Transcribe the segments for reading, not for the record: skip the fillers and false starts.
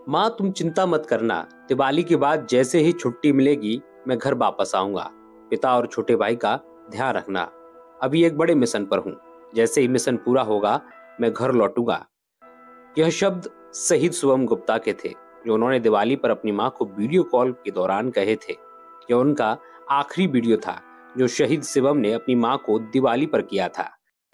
माँ तुम चिंता मत करना, दिवाली के बाद जैसे ही छुट्टी मिलेगी मैं घर वापस आऊंगा। पिता और छोटे भाई का ध्यान रखना। अभी एक बड़े मिशन पर हूँ, जैसे ही मिशन पूरा होगा मैं घर लौटूंगा। यह शब्द शहीद शुभम गुप्ता के थे, जो उन्होंने दिवाली पर अपनी मां को वीडियो कॉल के दौरान कहे थे। यह उनका आखिरी वीडियो था जो शहीद शिवम ने अपनी मां को दिवाली पर किया था।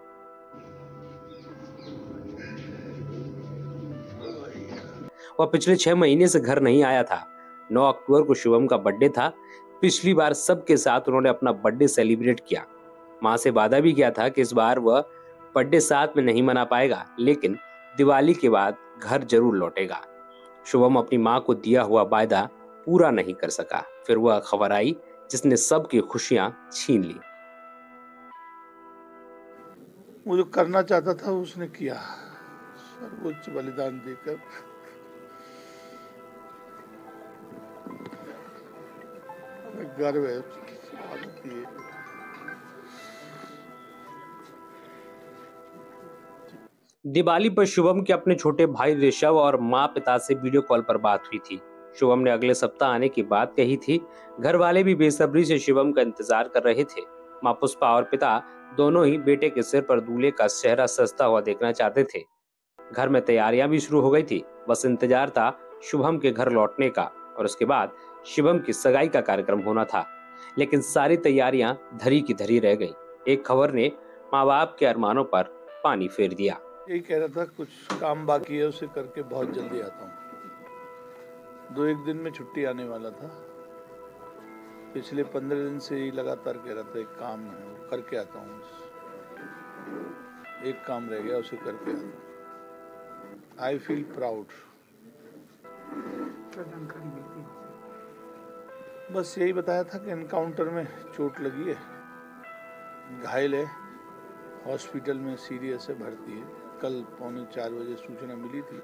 वह पिछले 6 महीने से घर नहीं आया था। 9 अक्टूबर को शिवम का बर्थडे था। पिछली बार सबके साथ उन्होंने अपना बर्थडे सेलिब्रेट किया। मां से वादा भी किया था कि इस बार वह बर्थडे साथ में नहीं मना पाएगा, लेकिन दिवाली के बाद घर जरूर लौटेगा। शुभम अपनी मां को दिया हुआ वायदा पूरा नहीं कर सका। फिर वह खबर आई जिसने सबकी खुशियां छीन ली। वो जो करना चाहता था उसने किया, सर्वोच्च बलिदान देकर। गर्व है। दिवाली पर शुभम के अपने छोटे भाई ऋषभ और माँ पिता से वीडियो कॉल पर बात हुई थी। शुभम ने अगले सप्ताह आने की बात कही थी। घर वाले भी बेसब्री से शिवम का इंतजार कर रहे थे। माँ पुष्पा और पिता दोनों ही बेटे के सिर पर दूल्हे का चेहरा सजता हुआ देखना चाहते थे। घर में तैयारियां भी शुरू हो गई थी। बस इंतजार था शुभम के घर लौटने का, और उसके बाद शिवम की सगाई का कार्यक्रम होना था। लेकिन सारी तैयारियां धरी की धरी रह गई। एक खबर ने माँ बाप के अरमानों पर पानी फेर दिया। यही कह रहा था कुछ काम बाकी है, उसे करके बहुत जल्दी आता हूँ। 2-1 दिन में छुट्टी आने वाला था। पिछले 15 दिन से ही लगातार कह रहा था एक काम है वो करके आता हूँ। एक काम रह गया, उसे करके आता हूँ। I feel proud. बस यही बताया था कि एनकाउंटर में चोट लगी है, घायल है, हॉस्पिटल में सीरियस है, भर्ती है। कल 3:45 बजे सूचना मिली थी।